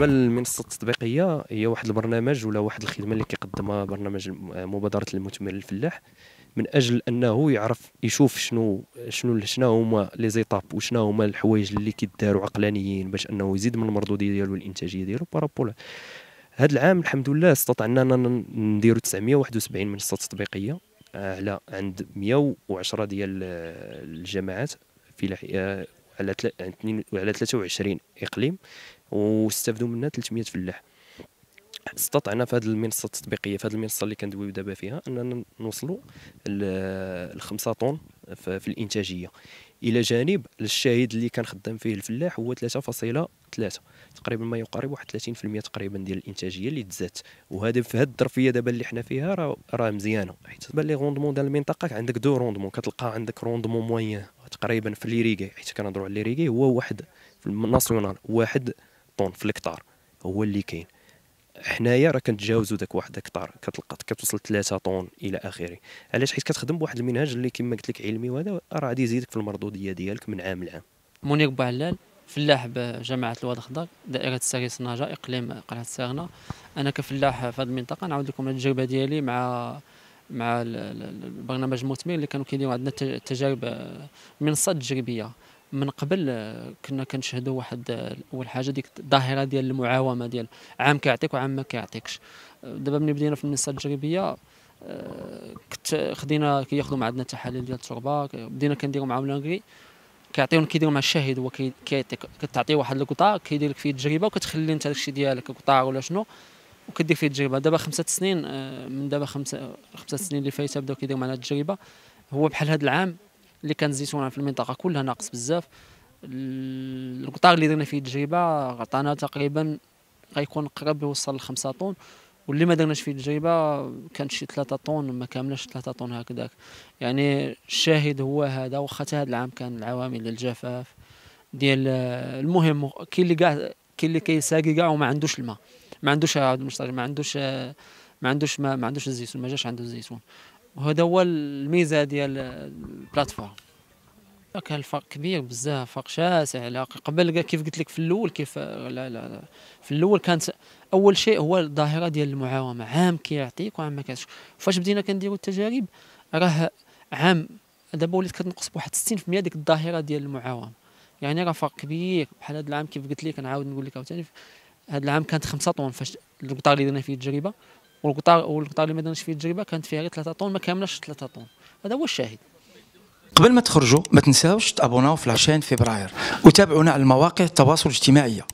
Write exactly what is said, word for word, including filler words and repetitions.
بالنسبه للمنصه التطبيقيه، هي واحد البرنامج ولا واحد الخدمه اللي كيقدمها برنامج مبادره المثمر الفلاح من اجل انه يعرف يشوف شنو شنو شنو هما لي زيتاب وشنو هما الحوايج اللي كيداروا عقلانيين باش انه يزيد من المردوديه ديالو والانتاجيه ديالو بارابول. هذا العام الحمد لله استطعنا نديروا تسعمائة وواحد وسبعين منصه تطبيقيه على عند مائة وعشرة ديال الجامعات في على على ثلاثة وعشرين اقليم، واستفدوا منها ثلاثمائة فلاح. استطعنا في هذه المنصه التطبيقيه، في هذه المنصه اللي كندويو دابا فيها، اننا نوصلوا ل خمسة طن في الانتاجيه، الى جانب الشاهد اللي كان خدام فيه الفلاح هو ثلاثة فاصلة ثلاثة، تقريبا ما يقارب واحد ثلاثين بالمئة تقريبا ديال الانتاجيه اللي تزادت. وهذا في هذه الظرفيه دابا اللي حنا فيها راه راه مزيانه، حيت تبان لي روندمون ديال المنطقه عندك دو روندمون، كتلقى عندك روندمون موين تقريبا في ليريغي، حيت كنهضروا على ليريغي هو واحد في الناسيونال واحد طن في الكتار هو اللي كاين. حنايا راه كنتجاوزوا داك واحد هكتار، كتلقى كتوصل ثلاثة طن الى اخره. علاش؟ حيت كتخدم بواحد المنهج اللي كما قلت لك علمي، وهذا راه غادي يزيدك في المردوديه ديالك من عام لعام. منير بوعلال، فلاح بجامعه الواد الخضر، دائره السريس ناجا، اقليم قلعه الساغنه. انا كفلاح في هذه المنطقه نعاود لكم التجربه ديالي مع مع البرنامج المثمر اللي كانوا كيديروا عندنا التجارب، منصات تجريبيه. من قبل كنا كنشهدوا واحد اول حاجه ديك الظاهره ديال المعاومه، ديال عام كيعطيك وعام ما كيعطيكش. دابا ملي بدينا في المنصه التجريبيه كنت خدينا كياخذوا مع عندنا تحاليل ديال التربه، بدينا كنديروا معاهم لونغري، كيعطيون كيديروا مع الشاهد، هو كيعطيك كتعطيه واحد القطار كيدير لك فيه التجربه، وكتخلي انت داكشي ديالك قطار ولا شنو وكدير فيه التجربه. دابا خمسة سنين، من دابا خمسه خمسه سنين اللي فايته بداو كيديروا معنا التجربه. هو بحال هذا العام اللي كان الزيتون في المنطقه كلها ناقص بزاف، القطار اللي درنا فيه التجربه عطانا تقريبا غيكون قرب يوصل ل خمسة طن، واللي ما درناش فيه التجربه كانت شي ثلاثة طن، ما كاملاش ثلاثة طن هكذاك. يعني الشاهد هو هذا، واخا هذا العام كان العوامل ديال الجفاف ديال المهم، كاين اللي كاع كاين اللي كيساقي كاع وما عندوش الماء، ما عندوش ما عندوش ما عندوش ما, ما عندوش الزيتون، ما جاش عنده الزيتون. وهذا هو الميزه ديال البلاتفورم. كان الفرق كبير بزاف، فرق شاسع. على قبل كيف قلت لك في الاول، كيف لا لا في الاول كانت اول شيء هو الظاهره ديال المعاومه، عام كيعطيك وعام ما كيعطيكش. فاش بدينا كنديروا التجارب راه عام دابا وليت كتنقص بواحد ستين بالمئة ديك الظاهره ديال المعاومه. يعني راه فرق كبير. بحال هذا العام كيف قلت لك، كنعاود نقول لك عاوتاني، هذا العام كانت خمسة طن فاش القطار اللي درنا فيه التجربه، والقطار والقطار اللي ما درناش فيه التجربه كانت فيها غير ثلاثة طن، ما كاملاش ثلاثة طن. هذا هو الشاهد. قبل ما تخرجوا ما تنساوش تابوناو في العشرين فبراير، وتابعونا على المواقع التواصل الاجتماعي.